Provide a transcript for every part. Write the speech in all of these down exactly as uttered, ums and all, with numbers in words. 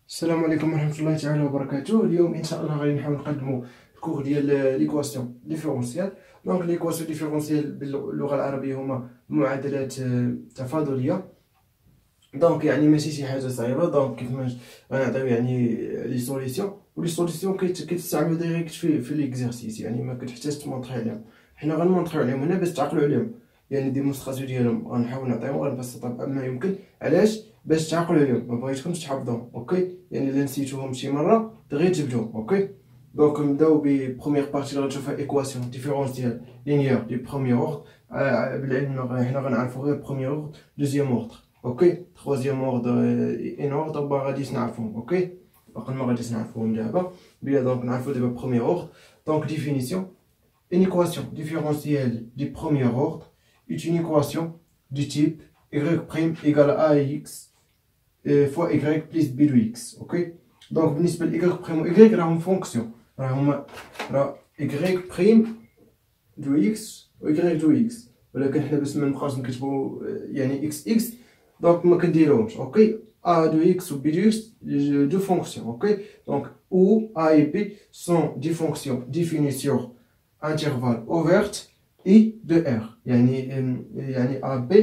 السلام عليكم ورحمة الله تعالى وبركاته. اليوم إن شاء الله غادي نحاول نقدمو الكور ديال ليكواسيون ديفيرونسيال. دونك ليكواسيون ديفيرونسيال باللغة العربية هما معادلات تفاضلية. دونك يعني ماشي شي حاجة صعيبة. دونك كيفاش غنعطيو يعني لي سوليسيون، ولي سوليسيون كيتستعملو ديريكت في في ليكزارسيس، يعني ما كتحتاج تمونطري عليهم. حنا غنمونطريو عليهم هنا باش تعقلوا عليهم، يعني ديمونستراسيون ديالهم غنحاول نعطيهم غنبسطها ما يمكن. علاش؟ باش تعقلوا عليهم، ما بغيتكمش تحفظوهم. اوكي، يعني الا نسيتوهم شي مره دغيا تجبدوهم. اوكي، دونك نبداو ب بروميير بارتي اللي غتشوفها ايكواسيون ديفيرونسيال لينيير دي بروميير اوردر. بالعلم حنا غنعرفو غير بروميير اوردر، دوزيام اوردر. اوكي، تروازيام اوردر، ان اوردر ما غاديش نعرفوهم. اوكي، باقي ما غاديش نعرفوهم دابا بلا. دونك نعرفو دابا بروميير اوردر. دونك ديفينيسيون: une équation différentielle du premier ordre est une équation du type y' égale à x fois y plus b de x. اوكي، دونك بالنسبه ل y بريم و y راهم فونكسيون، راهما راه y دو x و y دو x، ولكن حنا باش ما نبقاوش نكتبو يعني x x دونك ما كنديروهمش. اوكي، a de x ou b de x deux fonctions. Ok, donc où a et b sont des fonctions définies sur intervalle ouverte i de r. يعني يعني a b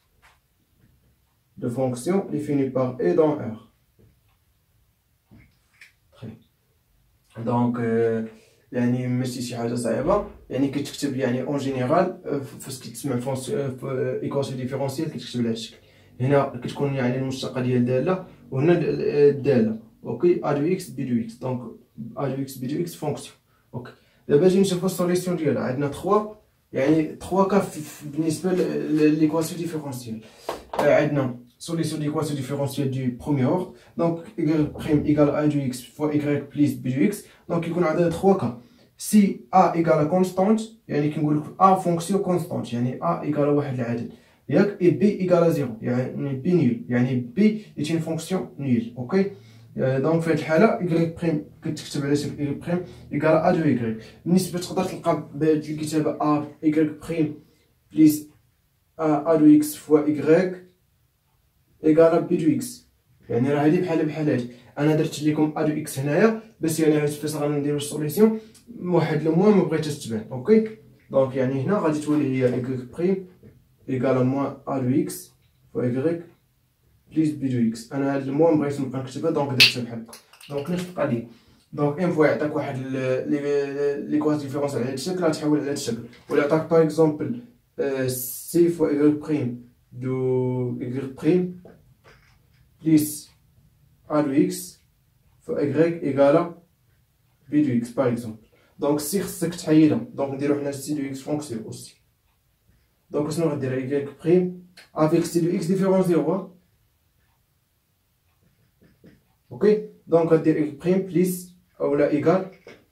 de fonctions définies par e dans r. donc يعني ماشي شي حاجه صعيبه، يعني كتكتب يعني اون جينيرال فاش كتسمع في ايكواسيون ديفيرونسيال كتكتب بهذا الشكل. هنا كتكون يعني المشتقه ديال داله، وهنا الداله. اوكي، ا دو اكس بي دو اكس، دونك ا دو اكس بي دو اكس فونكسيون. اوكي، دابا نجي نشوفو السوليسيون ديالها. عندنا ثلاثة يعني ثلاثة كا بالنسبه لليكواسيون ديفيرونسيال. عندنا solution d'équation différentielle du premier ordre. Donc y' égale a de x fois y plus b de x. Donc يكون عندنا trois cas. Si a égale à constante، يعني كنقول لك a fonction constante، يعني a égale واحد العدد ياك، et b égale à zéro، يعني b nul، يعني b est une fonction nulle. اوكي، دونك في هذه الحاله y بريم كتكتب على شكل y بريم égale a de y. بالنسبه تقدر تلقى بهذه الكتابه a y بريم plus a de x fois y إيكالا بي دو إكس، يعني راه هادي بحال بحال هادي. أنا درت لكم أ دو إكس هنايا باش يعني فاش غنديرو السوليسيون واحد لو موان مبغيتهاش تبان. أوكي، دونك يعني هنا غادي تولي هي إكغيك بريم إيكالا موان أ دو إكس فوا إكغيك بليس بي دو إكس. أنا هاد الموان بغيت نبقى نكتبها، دونك درتها بحال هكا. دونك نفس القضية. دونك إن فوا يعطيك واحد ليكواس ديفيرونسيال على هاد الشكل غتحول على هاد الشكل، ولا عطاك باغ إكزومبل سي فوا إكغيك بريم دو إكغيك بريم plus a de x fois y égale b de x par exemple. donc si خصك تحيدها دونك نديرو حنا c de x fonction aussi. دونك شنو غدير؟ y prime avec c de x différence zéro. ok، دونك غدير y prime plus اولا égal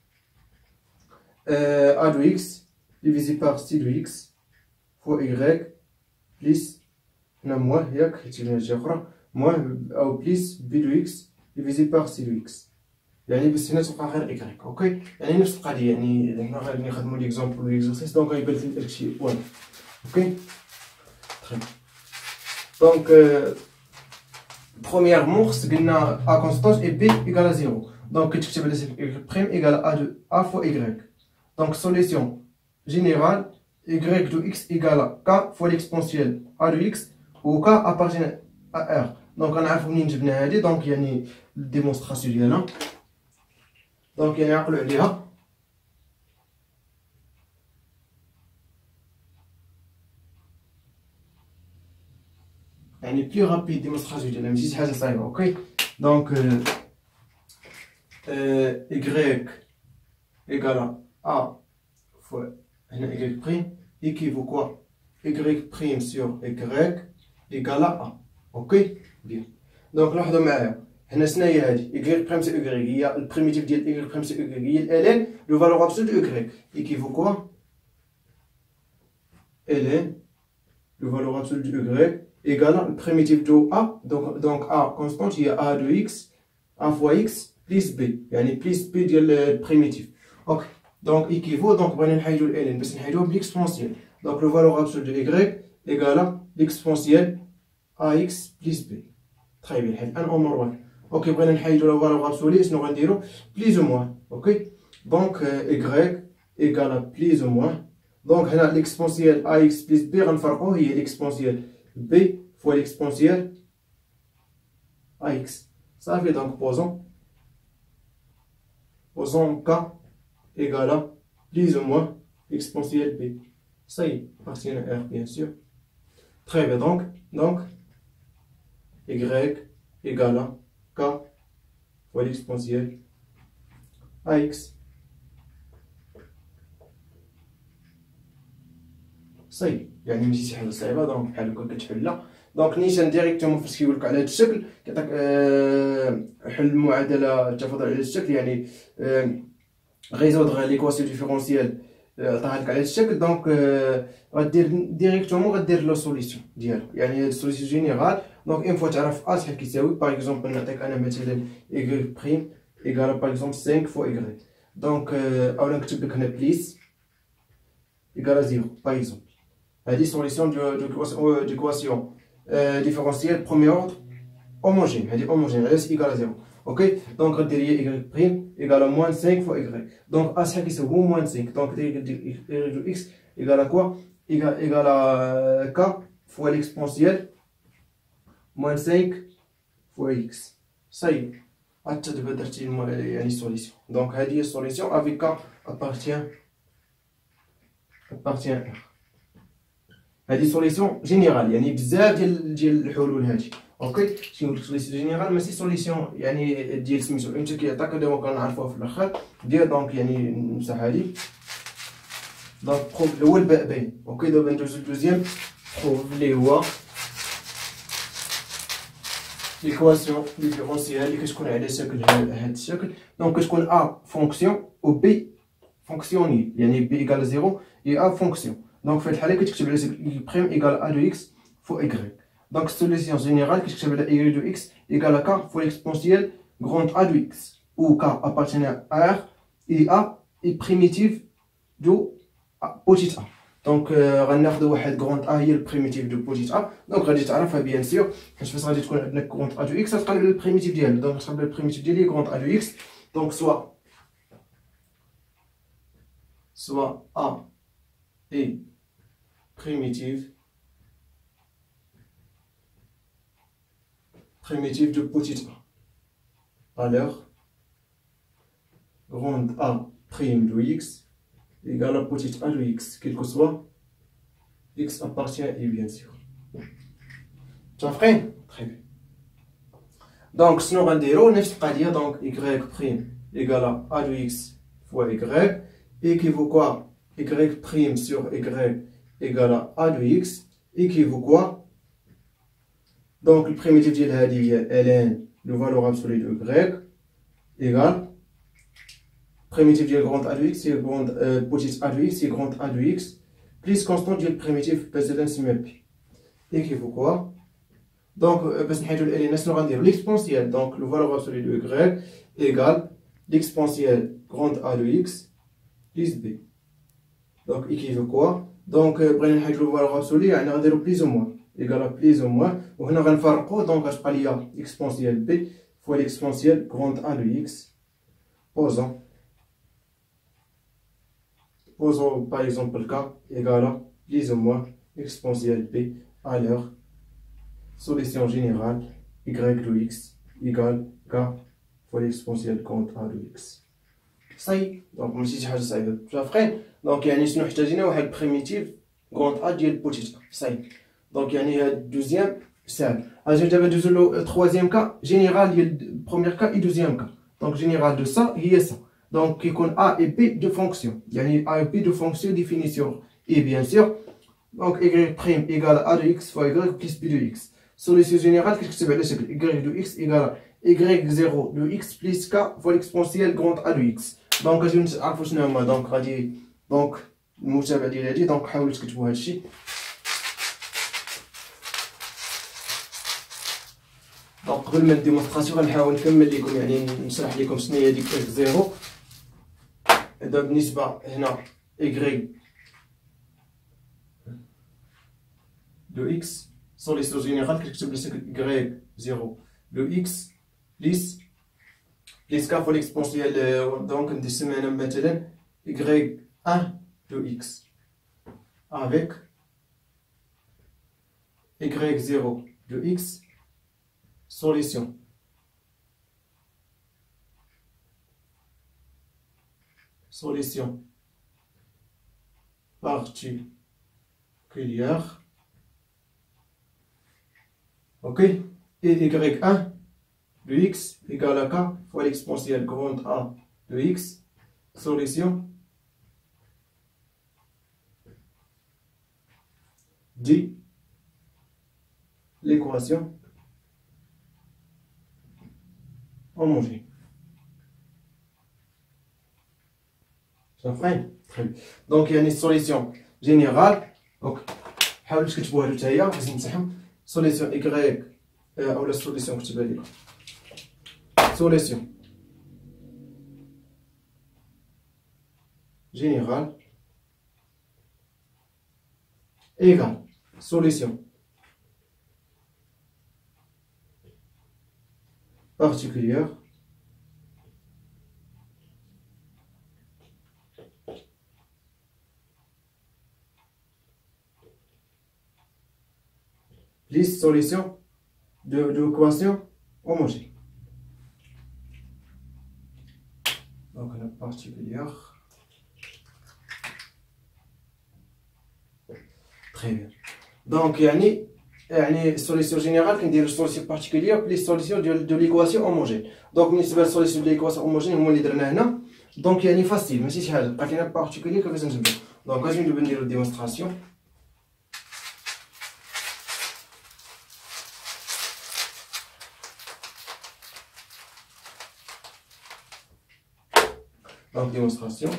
a de x divisé par c de x fois y plus هنا مواه ياك حيت هنا جهه اخرى موان او بليس بي دو اكس ديفيزي باغ سي دو اكس، يعني بس هنا تلقى غير اكغيك. اوكي، يعني نفس القضيه، يعني هنا غادي نخدمو ليكزومبل ليكزرسيس، دونك غيبان لك داكشي واحد. اوكي، تري دونك برومييرمون خص قلنا ا كونستانت اي بي ايكال زيرو، دونك كتكتب على شكل بريم ايكال ا دو ا فوا ايكغيك. دونك سوليسيون جينيرال ايكغيك دو اكس ايكال ك فوا ليكسبونسيال ا دو اكس و ك ابارتين ا ار. دونك غنعرفو منين جبنا هادي، دونك يعني الديمونستراسيون ديالنا، دونك يعني عقلو عليها. يعني بلو رابيد ديمونستراسيون ديالنا ماشي شي حاجه صعيبه. اوكي، دونك y égale a fois هنا y prime équivaut quoi y prime sur y égale à a. اوكي بيان. دونك لاحظوا معايا هنا شنو هي هادي y بريم سي y، هي البريميتيف ديال y بريم سي y، هي الالين لو فالور ابسولو دو y ايكيفو كوا الين لو فالور ابسولو دو y ايكال البريميتيف دو a. دونك دونك a كونستانت هي a دو x a فوا x بليس b، يعني بليس b ديال البريميتيف. اوكي، دونك ايكيفو دونك بغينا نحيدو الالين باش نحيدوه بليكسبونسيال، دونك لو فالور ابسولو دو y ايكال ليكسبونسيال ax plus b. Très bien. Un ombre. اوكي بغينا نحيدو لا فالور ابسولي شنو غنديرو بليز او موان اوكي دونك y ايكال بليز او موان دونك هنا ليكسبونسيال ax بليس b غنفرقوه هي ليكسبونسيال b فوا ليكسبونسيال ax صافي دونك بوزون بوزون k ايكال بليز او موان exponentielle b. Ça y est, partie R bien sûr. Très bien, donc, donc y égale à k fois l'exponentielle ax. Ça y est, يعني ماشي شي حاجة صعيبة دونك بحال هكا كتحلها دونك نيشان ديريكتومون فاش كيقولك على هاد الشكل كيعطيك أه حل المعادلة التفاضل على هاد الشكل يعني أه résoudre l'équation différentielle عطاها لك على هاد الشكل دونك غدير ديريكتومون غدير لو سوليسيون ديالو يعني هاد سوليسيون جينيرال دونك اون فوا تعرف ا شحال كيساوي باغ اكزومبل نعطيك انا مثلا y بريم ايكال باغ اكزومبل خمسة فوا y دونك اولا نكتب لك هنا بليس ايكال زيرو باغ اكزومبل هادي سوليسيون دو ديكواسيون ديفيرونسيال بروميير اوردر homogène هادي homogène علاش ايكال زيرو اوكي دونك غدير هي y بريم ايكال موان خمسة فوا y دونك ا شحال كيساوي هو موان خمسة دونك دير y دو x ايكال كوا ايكال ايكال k فوا ليكسبونسيال موان خمسة فوا x صاي حتى دابا درتي يعني سوليسيون دونك هادي هي السوليسيون افيك k appartient appartient r هادي سوليسيون جينيرال يعني بزاف ديال ديال الحلول هادي اوكي شي نقول لك سوليسيون جينيرال ماشي سوليسيون يعني ديال سميتو امتى كيعطيك دابا كنعرفوها في الاخر ديال دونك يعني نمسح هادي دونك بروف الاول باين اوكي دابا ندوزو للدوزيام بروف اللي هو ليكواسيون ديفيرونسيال اللي كتكون على شكل هذا الشكل دونك كتكون ا فونكسيون و بي فونكسيوني يعني بي ايكال زيرو هي ا فونكسيون دونك في هاد الحاله كتكتب على شكل y بريم ايكال ا دو اكس فوا y دونك السوليسيون جينيرال كتكتب على y دو x ايكال k فوا ليكسبونسيال غروند ا دو x où k appartient à r et a est primitive دو بوتيت ا دونك غناخدو واحد غروند ا هي البريميتيف دو بوتيت ا دونك غادي تعرفها بيان سور حيت فاش غادي تكون عندنا غروند ا دو x غتقلب على البريميتيف ديالها دونك غتقلب على البريميتيف ديالي غروند ا دو x دونك سوا سوا a est primitive primitive de petit a alors grande A prime de x égale à petit a de x quel que soit x appartient à y bien sûr tu as fait très bien donc sinon on va نفس القضيه donc y prime égale à a de x fois y équivaut quoi y prime sur y égale à a de x équivaut quoi donc le primitif ديال هذه هي ln le valeur absolue de y égale primitif ديال grande a de x c'est grande petite a de x c'est grande a de x plus constant ديال primitif باش نسميها b équivaut quoi donc باش نحيدو ال ln شنو غنديرو l'exponentielle donc le valeur absolue de y égale l'exponentielle grande a de x plus b donc équivaut quoi donc بغينا نحيدو le valeur absolue يعني غنديرو plus ou moins égale à plus ou moins وهنا غنفرقو دونك غتبقى ليا exponentielle b fois l'exponentielle grande a de x posons posons par exemple k égale à plus ou moins exponentielle b alors solution générale y de x égale k fois l'exponentielle grande a de x صاي دونك ماشي شي حاجه صعيبه فاهمين دونك يعني شنو احتاجينا واحد بريميتيف غروند ا ديال بوتيت صاي دونك يعني هاد الدوزيام ساهل اجي دابا ندوزو لو تخوازيام كا جينيرال ديال بروميير كا اي دوزيام كا دونك جينيرال دو سا هي سا دونك كيكون ا اي بي دو فونكسيون يعني ا اي بي دو فونكسيون ديفينيسيون اي بيان سور دونك y بريم ايكال ا دو اكس فوا y بلس بي دو اكس سوليسيون جينيرال كتكتب على شكل y دو اكس ايكال y زيرو دو اكس بلس k فوا ليكسبونسيال غروند ا دو اكس دونك غادي نعرفو شنو هما دونك غادي دونك المتابع ديال هادي دونك حاولوا تكتبوا هادشي دونك قبل ما الديمونستراسيون غنحاول نكمل لكم يعني نشرح لكم شنو هي ديك اكس زيرو هذا بالنسبه هنا y دو اكس سوليسيون جينيرال كتكتب لشكل y زيرو دو اكس بليس بليس كا فوا ليكسبونسيال دونك نسمي أنا مثلا y un de x avec y zéro de x solution. Solution particulière. Ok. Et y un de x égale à k fois l'exponentielle grande A de x. Solution de l'équation homogène. Ça fait très bien. Donc il y a une solution générale. Donc حاولوا تكتبوها له حتى هي باش نمسحهم. Solution y او la solution كتبها لي. Solution générale égale solution particulière plus solution de l'équation homogène. Donc la particulière. Très bien. Donc يعني يعني solution générale كنديرو solution particulière plus solution de l'équation homogène. Donc بالنسبه للسوليسيون ديال l'équation homogène هما اللي درنا هنا. دونك يعني فاسيل ماشي شي حاجه بقات لينا particulier كيفاش نجبدو. دونك غادي ندوزو نديرو ديمونستراسيون. Donc démonstration.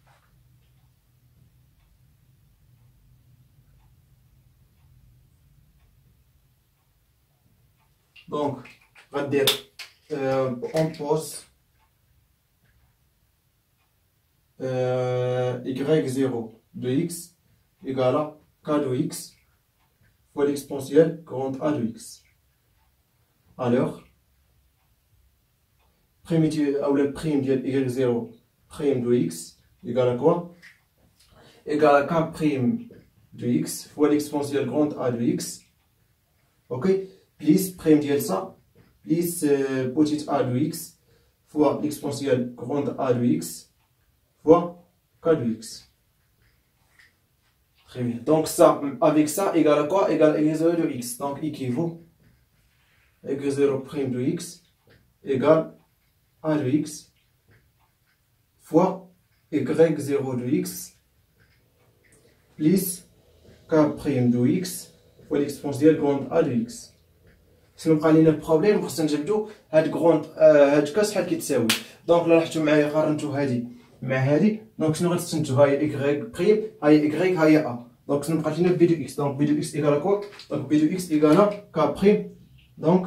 Donc, on va dire, euh, on pose euh, y zéro de x égale à k de x fois l'exponentielle grande A de x. Alors, primitive, ou le prime de y zéro prime de x égale à quoi? Égale à k prime de x fois l'exponentielle grande A de x. Ok? Plus prime de ça, plus euh, petite A de x fois l'exponentielle grande A de x fois k de x. Très bien. Donc ça, avec ça, égale à quoi? Égale à y zéro de x. Donc équivaut y zéro prime de x égale A de x fois y zéro de x plus k prime de x fois l'exponentielle grande A de x. شنو بقى لينا البروبليم؟ خصنا نجبدو هاد كغوند آه هاد كا شحال كيتساوي. دونك لا رحتو معايا قارنتو هادي مع هادي، دونك شنو غتستنتجو؟ ها هي اكغيك بريم، ها هي اكغيك، ها هي ا. دونك شنو بقات لينا بي دو اكس. دونك بي دو اكس ايكال كوا؟ دونك بي دو اكس ايكال كا بريم. دونك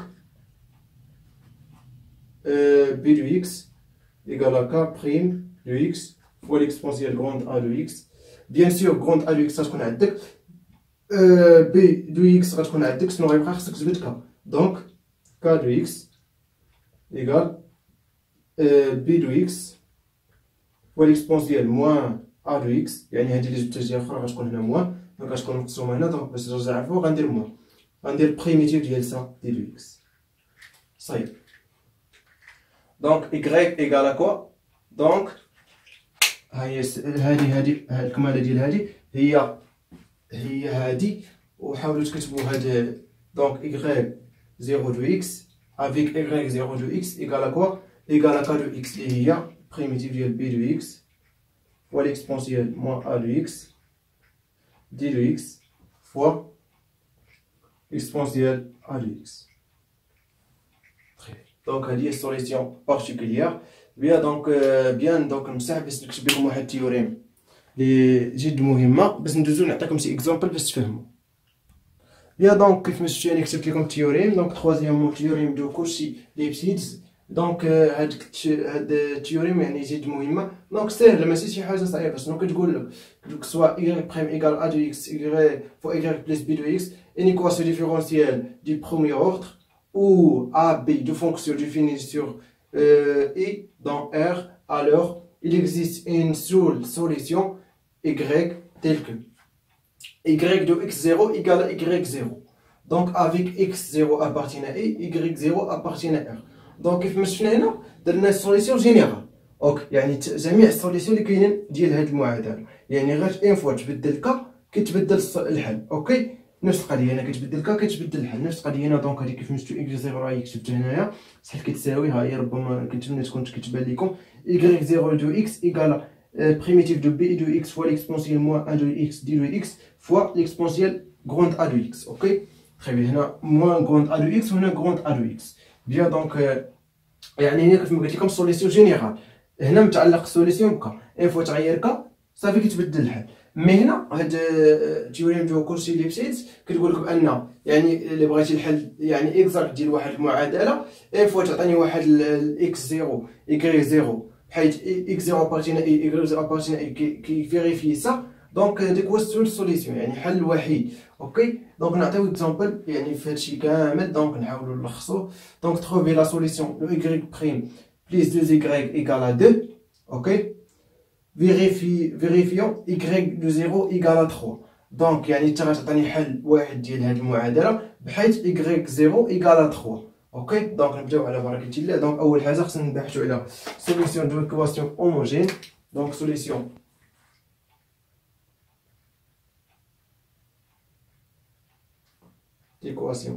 بي دو اكس ايكال كا بريم دو اكس فوا ليكسبونسيال كغوند ا دو اكس. بيان سور كغوند ا دو اكس غتكون عندك، بي دو اكس غتكون عندك، شنو غيبقى؟ خصك تجبد كا. Donc, k de x égale euh, b de x fois l'exponentielle moins a de x. يعني هادي اللي جبتها جهه اخرى غتكون هنا موان، دونك غتكون مقسومه هنا. دونك باش نرجع الفوق غندير موان، غندير بريميتيف ديال سا دي دو x. صايب. دونك y égale à quoi؟ دونك هاهي هادي هادي الكماله ديال هادي هي هي هادي، وحاولوا تكتبوا هاد. Donc y zéro de x avec y zéro de x égale à quoi? Égale à k de x. Et il y a primitive de b de x fois l'exponentielle moins a de x d de x fois exponentielle a de x. Très bien. Donc هذه solution particulière. Bien donc bien donc نمسح باش نكتب لكم واحد التيوريم اللي جد مهمه باش ندوزو نعطيكم شي اكزامبل باش تفهموا. Bien donc كيف ما شفتوا انا كتبت لكم التيوريم. دونك تخوازيامون تيوريم دو كورشي ليبسيدز. دونك هاد هاد التيوريم يعني جد مهمه. دونك ساهله ماشي شي حاجه صعيبه. شنو كتقول لك؟ دونك سوا y prime égale a de x y fois y plus b de x une équation différentielle du premier ordre où A, B, deux fonctions définies sur euh, I dans R, alors il existe une seule solution Y telle que Y de x zéro égale à Y zéro. Donc avec x zéro appartient à I, Y zéro appartient à R. Donc كيف ما شفنا هنا درنا سوليسيون جينيرال. اوك يعني جميع السوليسيون اللي كاينين ديال هذه المعادله، يعني غير ان فوا تبدل كا كيتبدل الحل. اوكي نفس القضيه هنا كتبدل كا كيتبدل الحل، نفس القضيه هنا. دونك هذه كيف شفتوا اكس زيرو راه كتبت هنايا شحال كتساوي، ها هي ربما كنتمنى تكون كتبان لكم y زيرو دو x égale primitive de b de x fois l'exponentielle moins un de x d de x fois l'exponentielle grande a de x. ok très bien. هنا moins grande a de x وهنا grande a de x. bien donc يعني هنا كيف ما قلت لكم سوليسيون جينيرال. هنا متعلق السوليسيون بكا، ان فوا تغير كا صافي كيتبدل الحل. مي هنا هاد التيوريم ديال كلشي اللي مشيت كتقول لك بان يعني اللي بغيتي الحل يعني اكزاكت ديال واحد المعادله، ان فوا تعطيني واحد اكس زيرو ايكغي زيرو حيت اكس زيرو ابارتينا اي ايكغي زيرو ابارتينا اي كيفيريفي سا، دونك هذيك هو السول سوليسيون يعني حل وحيد. اوكي دونك نعطيو اكزامبل يعني في هادشي كامل، دونك نحاولوا نلخصو. دونك تروفي لا سوليسيون لو y بريم plus deux y égale à deux. ok vérifie vérifions y de zéro égale à trois. دونك يعني انت غتعطيني حل واحد ديال هاد المعادله بحيث y زيرو égale à trois. اوكي دونك نبداو على بركه الله. دونك اول حاجه خصنا نبحثوا على سوليسيون دو ايكواسيون هوموجين. دونك سوليسيون d'équation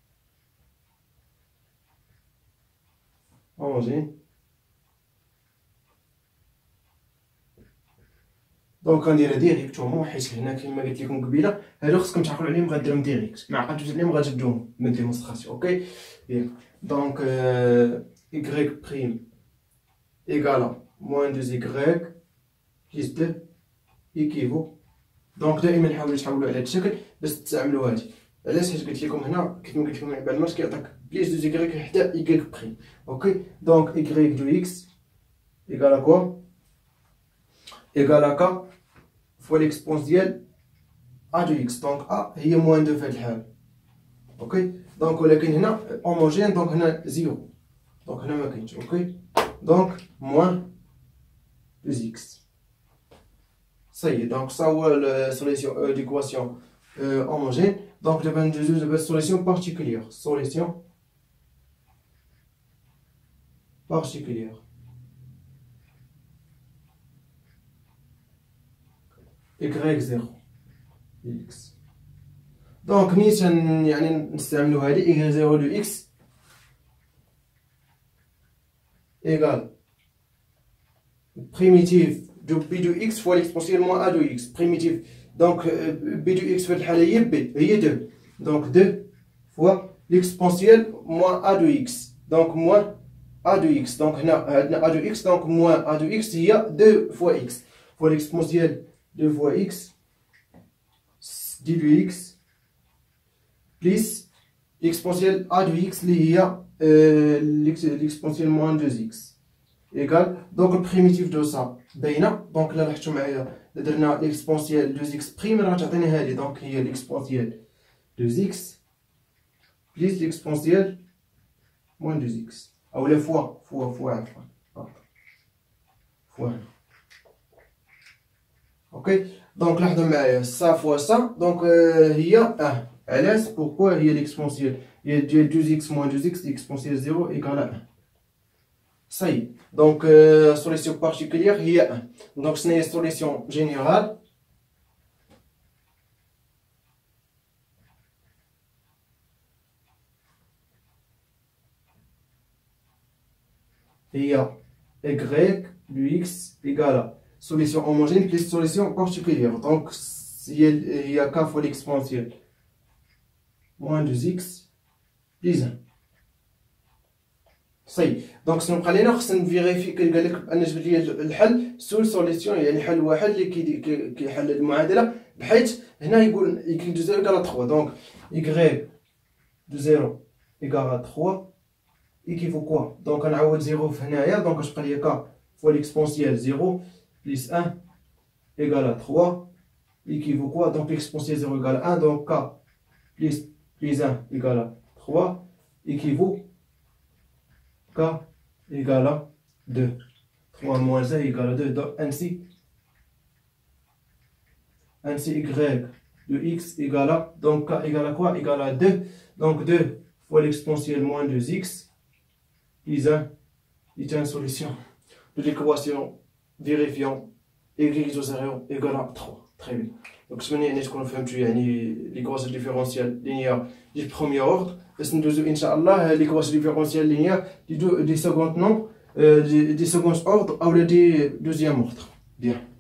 homogène. دونك غنديرها ديريكتومون حيت هنا كيما قلت لكم قبيله هادو خصكم تعقلوا عليهم غديرهم ديريكت، ما عقلتوش عليهم غتبدوهم من ديمونستراسيون. اوكي بيان دونك y prime égale à moins deux y plus deux équivaut. دونك دائما حاولوا تحولوا على هذا الشكل باش تستعملوا هادي. علاش؟ حيت قلت لكم هنا كيف ما قلت لكم بعد الماتش كيعطيك بليس دو زيكغيك حتى y بريم. اوكي دونك y دو x égale à quoi égale à k fois l'exponentielle a de x. دونك a هي موان دو في هاد الحال. اوكي دونك ولكن هنا هوموجين دونك هنا زيرو، دونك هنا ما كاينش. اوكي دونك موان دو x. صاي دونك سا هو السوليسيون ديكواسيون homogène. Donc, دابا ندوزو دابا solution particulière. Solution particulière. y زيرو x. دونك نيت يعني نستعملو هادي y زيرو دو x égal primitive de b de x fois l'exponentielle moins a de x. primitive donc b de x في الحالة هي b هي deux. donc deux fois l'exponentielle moins a de x. donc moins a de x. donc هنا عندنا a de x donc moins a de x هي deux fois x fois l'exponentielle deux fois x d de x plus l'exponentielle a de x اللي هي l'exponentielle moins deux x égal. donc le primitif de ça باينه. دونك الا لاحظتوا معايا درنا l'exponentielle deux x prime راه تعطيني هذه، دونك هي l'exponentielle deux x plus l'exponentielle moins deux x او لا فوا فوا فوا عفوا فوا. اوكي دونك لاحظوا معايا سا فوا سا دونك هي اه علاش بوركوا هي l'exponentielle هي ديال deux x moins deux x l'exponentielle zéro égale à un. صاي دونك solution particulière هي un. دونك شنو هي solution générale هي y de x égale à solution homogène plus solution particulière. donc هي هي k fois l'exponentielle moins deux x plus un. صاي دونك شنو بقى لينا؟ خصنا نفيريفي. قال لك بان جبد لي الحل سول سوليسيون يعني حل واحد اللي كيحل المعادله بحيث هنا يقول y دو زيرو égale à trois. دونك y دو زيرو égale à trois équivaut quoi. دونك نعوض زيرو في هنايا دونك اش بقى لي k fois l'exponentielle زيرو plus un égale à trois équivaut quoi. donc l'exponentielle zéro égale à un donc k plus plus un égale à trois équivaut K égale à deux. trois moins un égale à deux. Donc, ainsi, ainsi y de x égale à, donc k égale à quoi? Égale à deux. Donc deux fois l'exponentielle moins deux x is un, est une solution de l'équation vérifiant y égale zéro égale à trois. Très bien. Donc ce que nous فهمتوا l'équation différentielle linéaire du premier ordre. بس ندوزو ان شاء الله l'équation différentielle linéaire du second nombre, des second ordre ou des deuxième ordre. Bien.